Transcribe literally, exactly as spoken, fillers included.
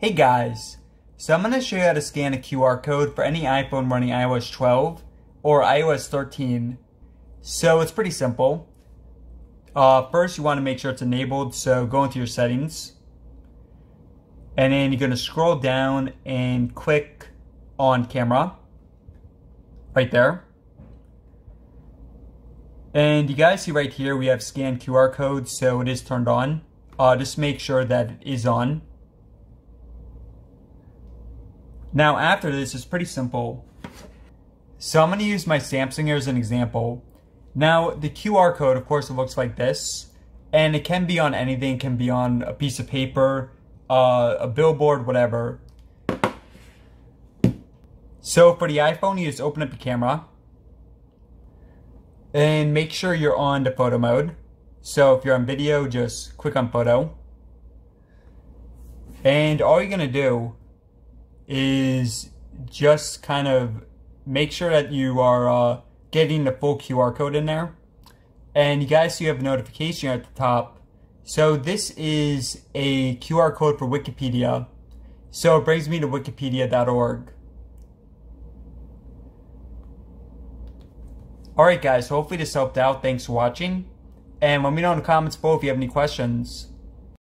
Hey guys, so I'm going to show you how to scan a Q R code for any iPhone running i O S twelve or i O S thirteen. So it's pretty simple. Uh, first you want to make sure it's enabled, so go into your settings. And then you're going to scroll down and click on camera. Right there. And you guys see right here we have scan Q R code, so it is turned on. Uh, just make sure that it is on. Now after this, it's pretty simple. So I'm going to use my Samsung here as an example. Now the Q R code, of course, it looks like this. And it can be on anything. It can be on a piece of paper, uh, a billboard, whatever. So for the iPhone, you just open up your camera. And make sure you're on the photo mode. So if you're on video, just click on photo. And all you're going to do is just kind of make sure that you are uh, getting the full Q R code in there. And you guys see you have a notification at the top. So this is a Q R code for Wikipedia. So it brings me to wikipedia dot org. Alright guys, so hopefully this helped out. Thanks for watching. And let me know in the comments below if you have any questions.